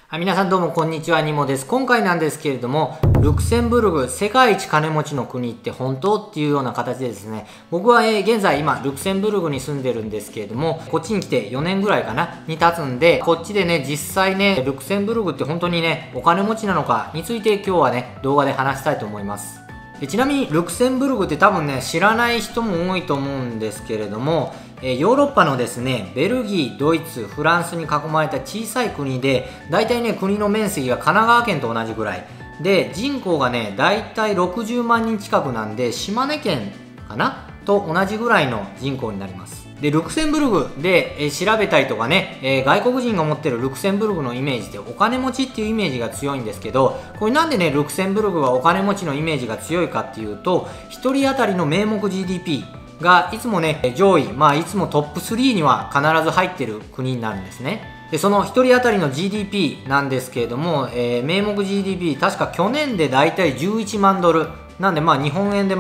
はい、皆さんどうもこんにちは、ニモです。今回なんですけれども、ルクセンブルグ、世界一金持ちの国って本当っていうような形でですね、僕は現在今、ルクセンブルグに住んでるんですけれども、こっちに来て4年ぐらいかな、に経つんで、こっちでね、実際ね、ルクセンブルグって本当にね、お金持ちなのかについて今日はね、動画で話したいと思います。ちなみにルクセンブルグって多分ね知らない人も多いと思うんですけれども、ヨーロッパのですねベルギー、ドイツ、フランスに囲まれた小さい国で、大体ね国の面積が神奈川県と同じぐらいで、人口がね大体60万人近くなんで、島根県かなと同じぐらいの人口になります。でルクセンブルグで、調べたりとかね、外国人が持ってるルクセンブルグのイメージってお金持ちっていうイメージが強いんですけど、これなんでねルクセンブルグはお金持ちのイメージが強いかっていうと、1人当たりの名目 GDP がいつもね上位、いつもトップ3には必ず入ってる国になるんですね。でその1人当たりの GDP なんですけれども、名目 GDP 確か去年でだいたい11万ドルなんで、日本円で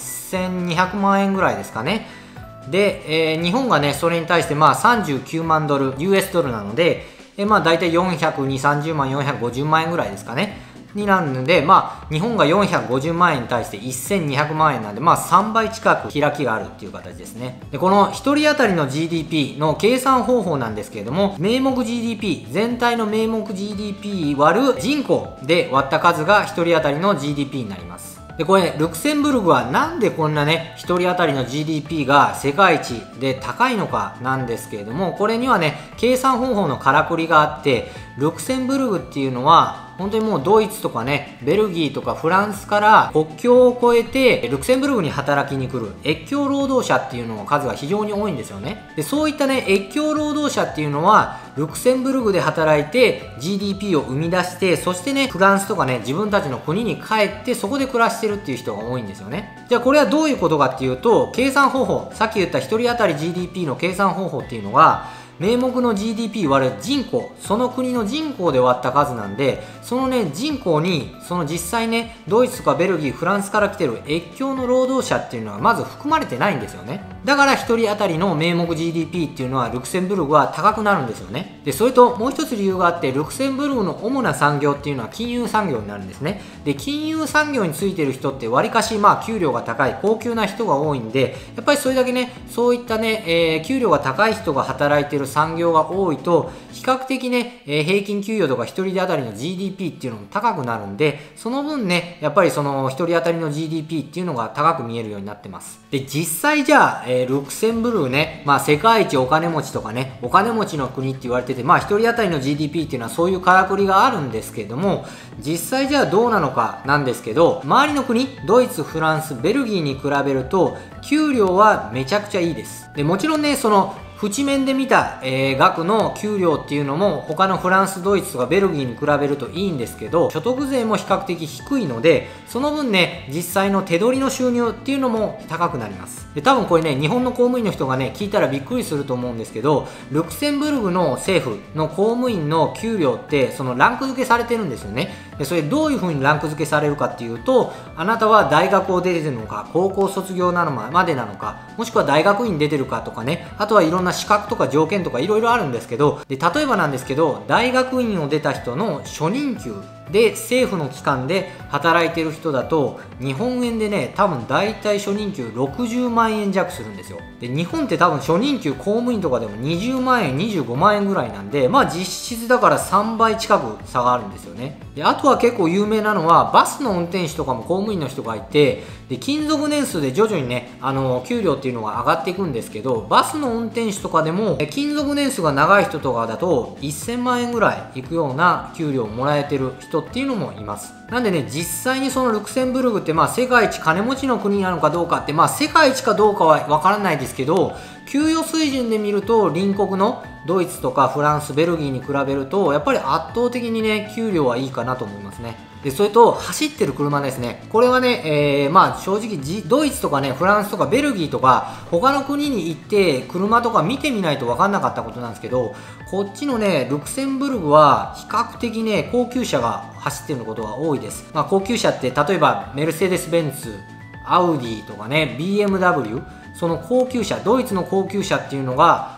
1200万円ぐらいですかね。で、日本がねそれに対して39万ドル US ドルなので、大体420、30万、450万円ぐらいですかねになるので、日本が450万円に対して1200万円なんで、3倍近く開きがあるっていう形ですね。でこの1人当たりの GDP の計算方法なんですけれども、名目 GDP 全体の名目 GDP 割る人口で割った数が1人当たりの GDP になります。でこれルクセンブルグはなんでこんなね1人当たりの GDP が世界一で高いのかなんですけれども、これにはね計算方法のからくりがあって、ルクセンブルグっていうのは本当にもうドイツとかねベルギーとかフランスから国境を越えてルクセンブルグに働きに来る越境労働者っていうのの数が非常に多いんですよね。でそういったね越境労働者っていうのはルクセンブルグで働いて GDP を生み出して、そしてねフランスとかね自分たちの国に帰ってそこで暮らしてるっていう人が多いんですよね。じゃあこれはどういうことかっていうと、計算方法、さっき言った1人当たり GDP の計算方法っていうのが名目の GDP 割る人口、その国の人口で割った数なんで、そのね人口にその実際ねドイツとかベルギー、フランスから来てる越境の労働者っていうのはまず含まれてないんですよね。だから1人当たりの名目 GDP っていうのはルクセンブルグは高くなるんですよね。でそれともう一つ理由があって、ルクセンブルグの主な産業っていうのは金融産業になるんですね。で金融産業についてる人ってわりかし給料が高い高級な人が多いんで、やっぱりそれだけねそういったね、給料が高い人が働いてる産業が多いと、比較的ね、平均給与とか1人当たりの GDP っていうのも高くなるんで、その分ねやっぱりその1人当たりの GDP っていうのが高く見えるようになってます。で実際じゃあ、ルクセンブルグね、世界一お金持ちとかねお金持ちの国って言われてて、1人当たりの GDP っていうのはそういうからくりがあるんですけれども、実際じゃあどうなのかなんですけど、周りの国ドイツ、フランス、ベルギーに比べると給料はめちゃくちゃいいです。でもちろんねその縁面で見た、額の給料っていうのも他のフランス、ドイツとかベルギーに比べるといいんですけど、所得税も比較的低いので、その分ね実際の手取りの収入っていうのも高くなります。で多分これね日本の公務員の人がね聞いたらびっくりすると思うんですけど、ルクセンブルグの政府の公務員の給料ってそのランク付けされてるんですよね。でそれどういう風にランク付けされるかっていうと、あなたは大学を出てるのか、高校卒業なのまでなのか、もしくは大学院出てるかとかね、あとはいろんな資格とか条件とかいろいろあるんですけど、で例えばなんですけど、大学院を出た人の初任給で政府の機関で働いてる人だと日本円でね多分大体初任給60万円弱するんですよ。で日本って多分初任給公務員とかでも20万円25万円ぐらいなんで、実質だから3倍近く差があるんですよね。であとは結構有名なのはバスの運転手とかも公務員の人がいて、で勤続年数で徐々にね給料っていうのが上がっていくんですけど、バスの運転手とかでも勤続年数が長い人とかだと1000万円ぐらいいくような給料をもらえてる人っていうのもいます。なんでね実際にそのルクセンブルグって世界一金持ちの国なのかどうかって世界一かどうかはわからないですけど、給与水準で見ると隣国のドイツとかフランス、ベルギーに比べるとやっぱり圧倒的にね給料はいいかなと思いますね。でそれと走ってる車ですね、これはね、正直ドイツとかねフランスとかベルギーとか他の国に行って車とか見てみないと分かんなかったことなんですけど、こっちのねルクセンブルグは比較的ね高級車が走ってることが多いです。高級車って例えばメルセデス・ベンツ、アウディとかね BMW、その高級車、ドイツの高級車っていうのが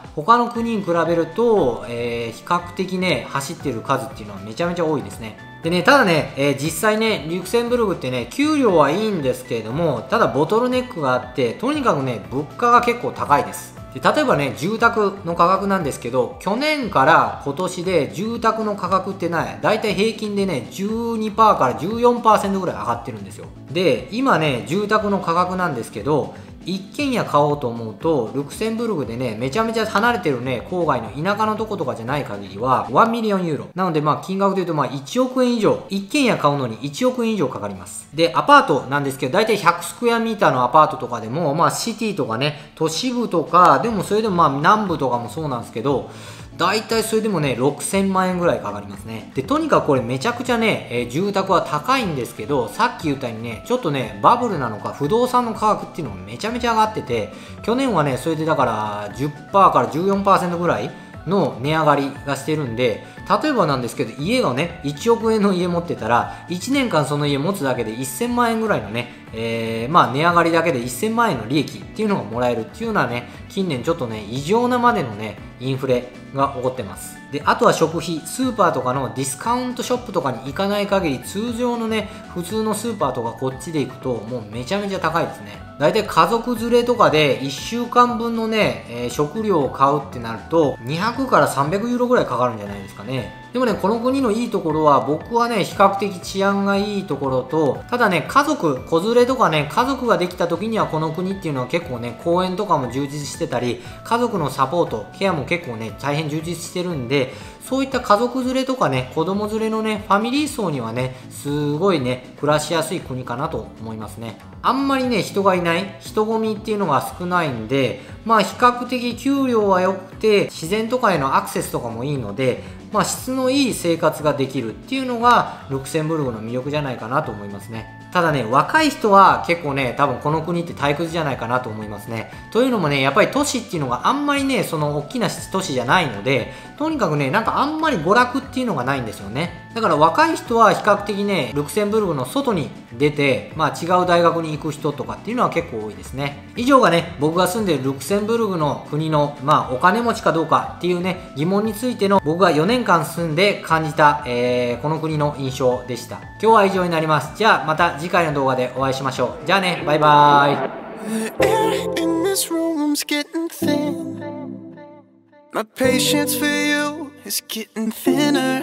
他の国に比べると、比較的ね、走ってる数っていうのはめちゃめちゃ多いですね。でね、ただね、実際ね、リュクセンブルクってね、給料はいいんですけれども、ただボトルネックがあって、とにかくね、物価が結構高いです。で例えばね、住宅の価格なんですけど、去年から今年で住宅の価格ってね、だいたい平均でね、12% から 14% ぐらい上がってるんですよ。で、今ね、住宅の価格なんですけど、一軒家買おうと思うと、ルクセンブルクでね、めちゃめちゃ離れてるね、郊外の田舎のとことかじゃない限りは、1ミリオンユーロ。なので、金額で言うと、1億円以上、一軒家買うのに1億円以上かかります。で、アパートなんですけど、だいたい100スクエアミーターのアパートとかでも、シティとかね、都市部とか、でもそれでも南部とかもそうなんですけど、大体それでもね、6000万円ぐらいかかりますね。で、とにかくこれめちゃくちゃね、住宅は高いんですけど、さっき言ったようにね、ちょっとね、バブルなのか、不動産の価格っていうのもめちゃめちゃ上がってて、去年はね、それでだから 10% から 14% ぐらいの値上がりがしてるんで、例えばなんですけど、家がね、1億円の家持ってたら、1年間その家持つだけで1000万円ぐらいのね、値上がりだけで1000万円の利益っていうのがもらえるっていうのはね、近年ちょっとね、異常なまでのね、インフレが起こってます。で、あとは食費、スーパーとかのディスカウントショップとかに行かない限り、通常のね、普通のスーパーとかこっちで行くと、もうめちゃめちゃ高いですね。だいたい家族連れとかで1週間分のね、食料を買うってなると、200から300ユーロぐらいかかるんじゃないですかね。でもね、この国のいいところは、僕はね、比較的治安がいいところと、ただね、家族、子連れとかね、家族ができた時にはこの国っていうのは結構ね、公園とかも充実してたり、家族のサポート、ケアも結構ね、大変充実してるんで、そういった家族連れとかね、子供連れのね、ファミリー層にはね、すごいね、暮らしやすい国かなと思いますね。あんまりね、人がいない、人混みっていうのが少ないんで、比較的給料は良くて、自然とかへのアクセスとかもいいので、質のいい生活ができるっていうのが、ルクセンブルクの魅力じゃないかなと思いますね。ただね、若い人は結構ね、多分この国って退屈じゃないかなと思いますね。というのもね、やっぱり都市っていうのがあんまりね、その大きな都市じゃないので、とにかくね、なんかあんまり娯楽っていうのがないんですよね。だから若い人は比較的ね、ルクセンブルクの外に出て、違う大学に行く人とかっていうのは結構多いですね。以上がね、僕が住んでいるルクセンブルクの国の、お金持ちかどうかっていうね、疑問についての僕が4年間住んで感じた、この国の印象でした。今日は以上になります。じゃあまた次回の動画でお会いしましょう。じゃあね、バイバーイ。My patience for you is getting thinner.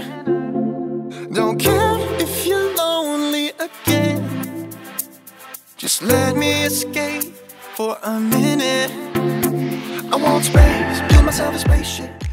Don't care if you're lonely again. Just let me escape for a minute. I want space, build myself a spaceship.